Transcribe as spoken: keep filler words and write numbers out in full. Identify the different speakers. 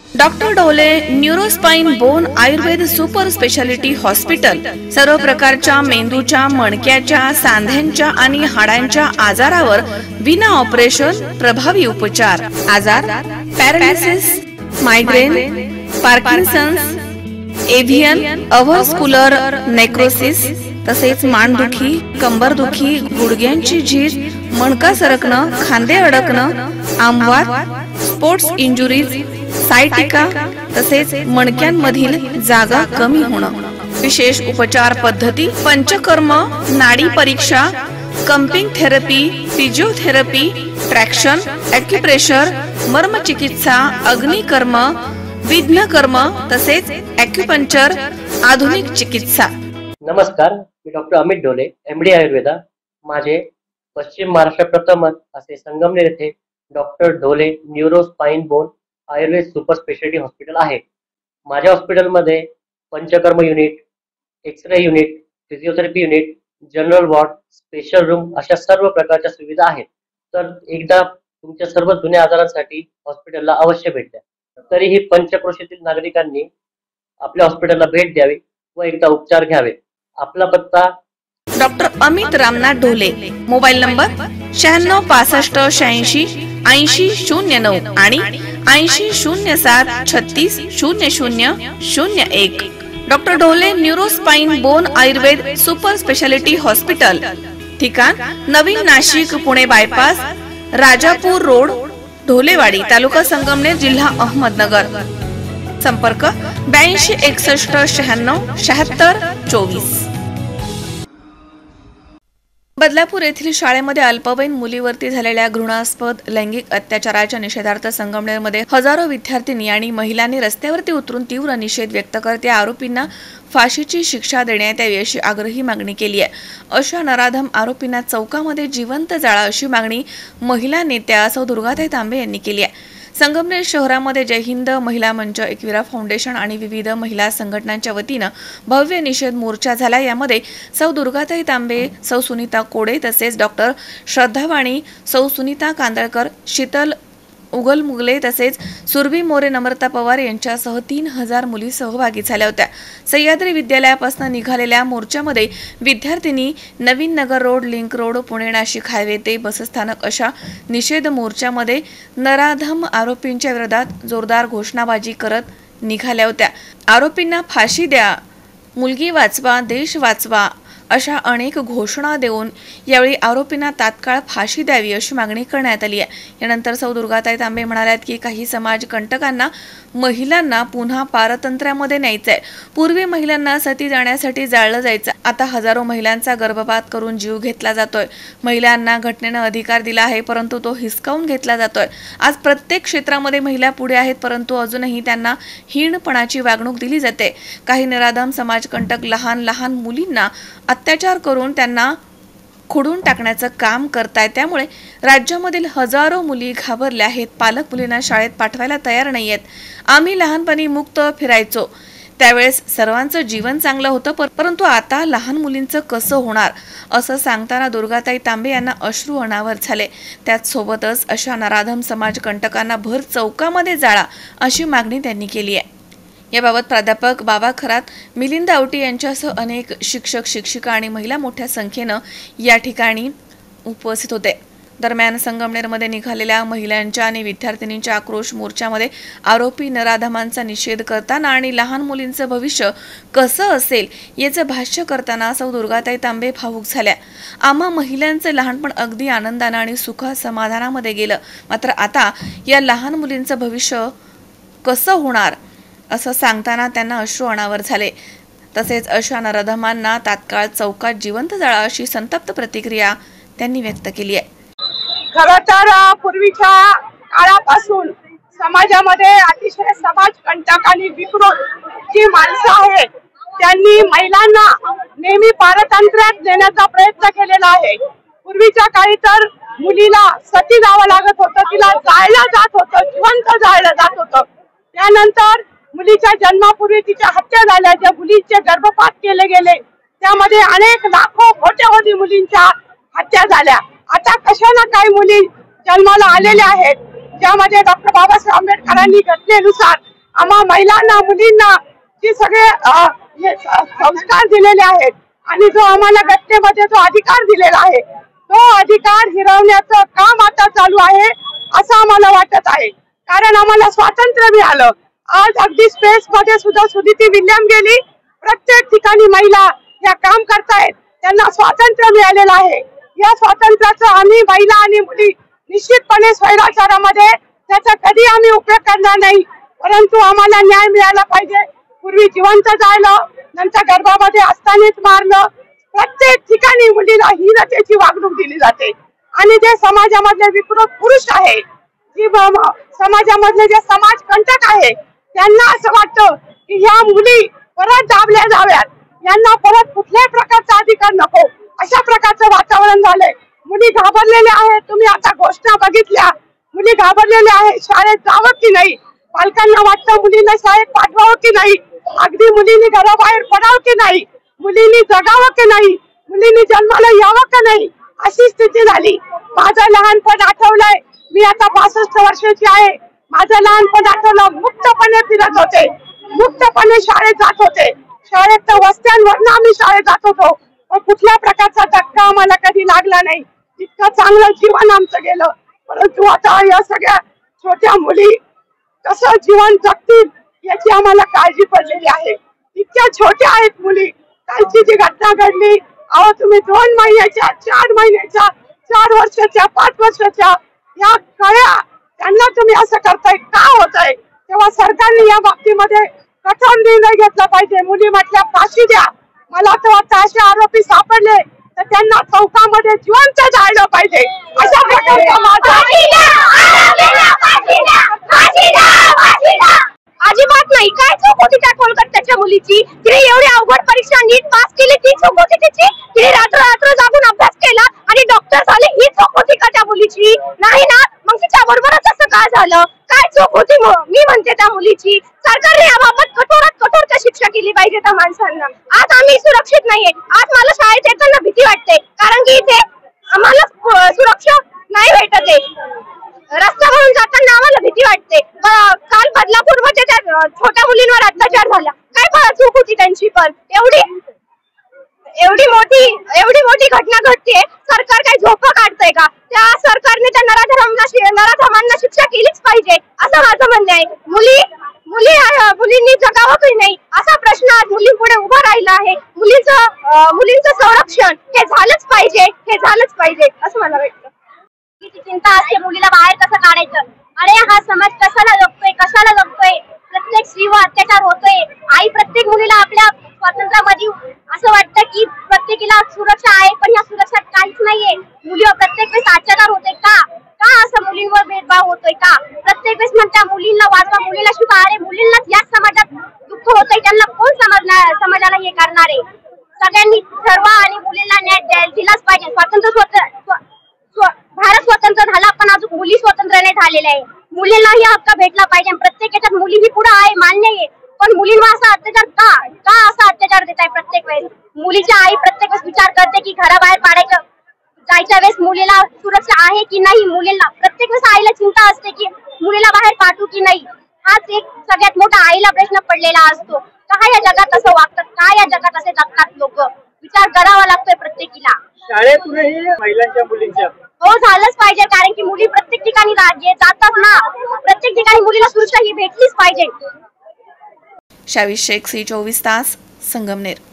Speaker 1: Doctor Dhole neuro spine bone Ayurveda super speciality hospital सर्व प्रकारच्या मेंदूच्या, मणक्याच्या, सांध्यांच्या आणि हाडांच्या आजारावर विना ऑपरेशन प्रभावी उपचार. आजार पॅरालिसिस, मायग्रेन, पार्किन्सन्स, एव्हियन, अव्हस्क्युलर नेक्रोसिस, तसेच मानदुखी, कंबरदुखी, गुडघ्यांची झीज, मणका सरकणं, खांदे अडकणं, आमवात, स्पोर्ट्स इंजुरीज, सायटिका, तसेच मणक्यांमधील जागा कमी होणं. विशेष उपचार पद्धती पंचकर्म, नाडी परीक्षा, cupping therapy, physiotherapy, traction, acupressure, मर्मचिकित्सा, अग्निकर्म, विघ्नकर्म, तसेच ॲक्युपंक्चर, आधुनिक चिकित्सा.
Speaker 2: नमस्कार, मी डॉक्टर अमित ढोले, एमडी आयुर्वेदा. माझे पश्चिम महाराष्ट्र प्रथमच असे संगमनेर येथे doctor Dhole neuro spine bone Ayurveda super speciality hospital आहे. माझ्या हॉस्पिटलमध्ये panchakarma unit, x ray unit, physiotherapy unit, general ward, special room अशा सर्व प्रकारच्या सुविधा आहेत. तर एकदा तुमच्या सर्व जुन्या आजारांसाठी हॉस्पिटलला अवश्य भेट द्या. तरीही पंचक्रोशीतील नागरिकांनी आपल्या हॉस्पिटलला भेट द्यावी व एकदा उपचार घ्यावे. आपला पत्ता
Speaker 1: doctor Amit Ramnath Dhole, mobile number शहाण्णव पासष्ट शहाऐंशी ऐंशी शून्य नऊ आणि ऐंशी शून्य सात छत्तीस शून्य शून्य शून्य एक. Doctor Dhole neuro spine bone Ayurveda super speciality hospital, ठिकाण नवीन नाशिक पुणे बायपास, राजापूर रोड, ढोलेवाडी, तालुका संगमनेर, जिल्हा अहमदनगर. संपर्क ब्याऐंशी एकसष्ट शहाण्णव शहात्तर चोवीस. बदलापूर येथील शाळेमध्ये अल्पवयीन मुलीवरती झालेल्या घृणास्पद लैंगिक अत्याचाराच्या निषेधार्थ संगमनेरमध्ये हजारो विद्यार्थिनी आणि महिलांनी रस्त्यावरती उतरून तीव्र निषेध व्यक्त करत या आरोपींना फाशीची शिक्षा देण्यात यावी अशी आग्रही मागणी केली आहे. अशा नराधम आरोपींना चौकामध्ये जिवंत जाळा अशी मागणी महिला नेत्या सौ दुर्गाताई तांबे यांनी केली आहे. संगमनेर शहरामध्ये जय हिंद महिला मंच, एकविरा फाउंडेशन आणि विविध महिला संघटनांच्या वतीनं भव्य निषेध मोर्चा झाला. यामध्ये सौ दुर्गाताई तांबे, सौ सुनीता कोडे, तसेच डॉक्टर श्रद्धावाणी, सौ सुनीता कांदळकर, शीतल उगलमुगले, तसेच सुरभी मोरे, नम्रता पवार यांच्यासह तीन हजार मुली सहभागी झाल्या होत्या. सह्याद्री विद्यालयापासून निघालेल्या मोर्चामध्ये विद्यार्थिनी नवीन Nagar road, link road, Pune Nashik highway ते बसस्थानक अशा निषेध मोर्चामध्ये नराधम आरोपींच्या विरोधात जोरदार घोषणाबाजी करत निघाल्या होत्या. आरोपींना फाशी द्या, मुलगी वाचवा, देश वाचवा अशा अनेक घोषणा देऊन यावेळी आरोपींना तात्काळ फाशी द्यावी अशी मागणी करण्यात आली आहे. यानंतर सौ दुर्गाताई तांबे म्हणाल्यात की काही समाज कंटकांना महिलांना पुन्हा पारतंत्र्यामध्ये न्यायचंय. पूर्वी महिलांना सती जाण्यासाठी जाळलं जायचं, आता हजारो महिलांचा गर्भपात करून जीव घेतला जातोय. महिलांना घटनेनं अधिकार दिला आहे, परंतु तो हिसकावून घेतला जातोय. आज प्रत्येक क्षेत्रामध्ये महिला पुढे आहेत, परंतु अजूनही त्यांना हीनपणाची वागणूक दिली जाते. काही निराधम समाजकंटक लहान लहान मुलींना अत्याचार करून त्यांना खुडून टाकण्याचं काम करतायत. त्यामुळे राज्यामधील हजारो मुली घाबरल्या आहेत. पालक मुलींना शाळेत पाठवायला तयार नाहीयेत. आम्ही लहानपणी मुक्त फिरायचो, त्यावेळेस सर्वांचं जीवन चांगलं होतं, परंतु आता लहान मुलींचं कसं होणार असं सांगताना दुर्गाताई तांबे यांना अश्रू अनावर झाले. त्याचसोबतच अशा नराधम समाजकंटकांना भर चौकामध्ये जाळा अशी मागणी त्यांनी केली आहे. याबाबत प्राध्यापक बाबा खरात, मिलिंद आवटी यांच्यासह अनेक शिक्षक, शिक्षिका आणि महिला मोठ्या संख्येनं या ठिकाणी उपस्थित होते. दरम्यान संगमनेरमध्ये निघालेल्या महिलांच्या आणि विद्यार्थिनींच्या आक्रोश मोर्चामध्ये आरोपी नराधमांचा निषेध करताना आणि लहान मुलींचं भविष्य कसं असेल याचं भाष्य करताना सौ दुर्गाताई तांबे भावूक झाल्या. आम्हा महिलांचं लहानपण अगदी आनंदानं आणि सुख समाधानामध्ये गेलं, मात्र आता या लहान मुलींचं भविष्य कसं होणार असं सांगताना त्यांना अश्रू अनावर झाले. तसेच अशा नराधमांना तात्काळ चौकात जिवंत जाळा अशी संतप्त प्रतिक्रिया त्यांनी व्यक्त केली आहे.
Speaker 3: खरं तर पूर्वीच्या काळापासून समाजामध्ये अतिशय समाजकंटक आणि विकृत जी माणसं आहेत त्यांनी महिलांना नेहमी पारतंत्र्यात नेण्याचा प्रयत्न केलेला आहे. पूर्वीच्या काळी तर मुलीला सती जावं लागत होतं, तिला जाळलं जात होतं, जिवंत जाळलं जात होतं. त्यानंतर मुलीच्या जन्मापूर्वी तिच्या हत्या झाल्या, ज्या मुलींचे गर्भपात केले गेले, त्यामध्ये अनेक लाखो कोट्यवधी मुलींच्या हत्या झाल्या. आता कशाला काही मुली जन्माला आलेल्या आहेत, ज्यामध्ये डॉक्टर बाबासाहेब आंबेडकरांनी घटनेनुसार आम्हा महिलांना मुलींना जे सगळे अ, हे स- संस्कार दिलेले आहेत आणि जो आम्हाला घटनेमध्ये जो अधिकार दिलेला आहे तो अधिकार हिरवण्याचं काम आता चालू आहे असं आम्हाला वाटत आहे. कारण आम्हाला स्वातंत्र्य मिळालं. आज अगदी स्पेस मध्ये सुद्धा सुनीती विल्यम गेली. प्रत्येक ठिकाणी महिला या काम करतायत, त्यांना स्वातंत्र्य मिळालेलं आहे. या स्वातंत्र्याचा आम्ही महिला आणि मुली निश्चितपणे स्वैराचारामध्ये त्याचा कधी आम्ही उपयोग करणार नाही. परंतु आम्हाला न्याय मिळाला पाहिजे. पूर्वी जिवंत जायलं, नंतर गर्भामध्ये असतानाच मारलं. प्रत्येक ठिकाणी मुलीला हीनतेची वागणूक दिली जाते आणि जे समाजामधले विकृत पुरुष आहे, जी ब- म- समाजामधले जे समाज कंटक आहे, त्यांना असं वाटतं की ह्या मुली परत दाबल्या जाव्यात, यांना परत कुठल्याही प्रकारचा अधिकार नको, अशा प्रकारचं वातावरण झालंय. मुली घाबरलेल्या आहेत. तुम्ही आता घोषणा बघितल्या, मुली घाबरलेल्या आहेत. शाळेत जावं की नाही, पालकांना वाटतं मुलींना शाळेत पाठवावं की नाही, अगदी मुलींनी घराबाहेर पडावं की नाही, मुलींनी जगावं की नाही, मुलींनी जन्माला यावं का नाही, अशी स्थिती झाली. माझं लहानपण आठवलंय. मी आता पासष्ट वर्षाची आहे. माझं लहानपण आठवलं. मुक्तपणे फिरत होते, मुक्तपणे शाळेत जात होते. शाळेत तर वस्त्यांवरनं आम्ही शाळेत जात होतो, पण कुठल्या प्रकारचा धक्का आम्हाला कधी लागला नाही. इतकं चांगलं जीवन आमचं गेलं. परंतु आता या सगळ्या छोट्या मुली कसं जीवन जगतील याची आम्हाला काळजी पडलेली आहे. इतक्या छोट्या आहेत मुली. कालची जी घटना घडली, अहो तुम्ही दोन महिन्याच्या, चार महिन्याच्या, चार वर्षाच्या, पाच वर्षाच्या या कळ्या, त्यांना तुम्ही असं करताय का होतंय? तेव्हा सरकारने या बाबतीमध्ये कठोर निर्णय घेतला पाहिजे. मुली म्हटल्या फाशी द्या. मला तर वाटतं असे आरोपी सापडले तर त्यांना चौकामध्ये जिवंत जाळलं पाहिजे. अशा प्रकारचा माझा
Speaker 4: अजिबात नाही. काय चूक होती त्या कोलकात्याच्या मुलीची? तिने एवढी अवघड परीक्षा नीट पास केली, ती चूक होती तिची? तिने रात्र रात्र जागून अभ्यास केला आणि डॉक्टर झाले, ही चूक होती का त्या मुलीची? नाही ना. मग तिच्या बरोबरच असं का झालं? काय चूक होती मी म्हणते त्या मुलीची? सरकारने याबाबत कठोरात कठोर शिक्षा केली पाहिजे त्या माणसांना. आज आम्ही सुरक्षित नाहीये. आज मला शाळेत येताना भीती वाटते, कारण की इथे आम्हाला सुरक्षा नाही भेटत आहे. रस्त्यावरून जाताना आम्हाला भीती वाटते. काल बदलापूर मध्ये त्या छोट्या मुलींवर अत्याचार झाला. काय बरं चूक होती त्यांची? पण एवढी एवढी मोठी एवढी मोठी घटना घडते, सरकार काही झोपं काढतंय का? त्या सरकारने त्या नराधमांना नराधमांना शिक्षा केलीच पाहिजे असं माझं म्हणणं आहे. मुली मुली मुलींनी जगावं की नाही असा प्रश्न आज मुलींपुढे उभा राहिला आहे. मुलींचं मुलींचं संरक्षण हे झालंच पाहिजे, हे झालंच पाहिजे असं मला वाटतं. चिंता असते मुलीला बाहेर कसं काढायचं. अरे हा समाज कशाला जगतोय, कशाला जगतोय? प्रत्येक स्त्रीवर अत्याचार होतोय. आई प्रत्येक मुलीला आपल्या स्वातंत्र्यामध्ये असं वाटतं की प्रत्येकीला सुरक्षा आहे, पण या सुरक्षात काहीच नाहीये. मुलीवर प्रत्येक वेळेस अत्याचार होतोय का? का असं मुलींवर भेदभाव होतोय का? प्रत्येक वेळेस म्हणत्या मुलींना वाचवा, मुलीला शिका. अरे मुलींनाच याच समाजात दुःख होतंय, त्यांना कोण समजणार? समाजाला हे करणार आहे? सगळ्यांनी ठरवा आणि मुलींना न्याय दिलाच पाहिजे. स्वातंत्र्य स्वतंत्र भारत स्वतंत्र झाला, पण अजून मुली स्वतंत्र नाही झालेले आहे. मुलींनाही हक्क भेटला पाहिजे. प्रत्येक याच्यात मुलीही पुढे आहे, मान्य आहे, पण मुलींवर असा अत्याचार का का असा अत्याचार देत आहे प्रत्येक वेळेस? मुलीची आई प्रत्येक वेळेस विचार करते की घराबाहेर काढायचं जायच्या वेळेस मुलीला सुरक्षा आहे की नाही. मुलीला प्रत्येक वेळेस आईला चिंता असते की मुलीला बाहेर पाठवू की नाही. हाच एक सगळ्यात मोठा आईला प्रश्न पडलेला असतो. का या जगात असं वागतात? का या जगात असे जगतात लोक? विचार करावा लागतोय प्रत्येकीला.
Speaker 5: शाळेतूनही महिलांच्या मुलींच्या
Speaker 4: हो झालंच पाहिजे, कारण की मुली प्रत्येक ठिकाणी जातात ना. प्रत्येक ठिकाणी मुलीला सुरक्षा ही भेटलीच पाहिजे.
Speaker 1: शावीस शेख, सी चोवीस तास, संगमनेर.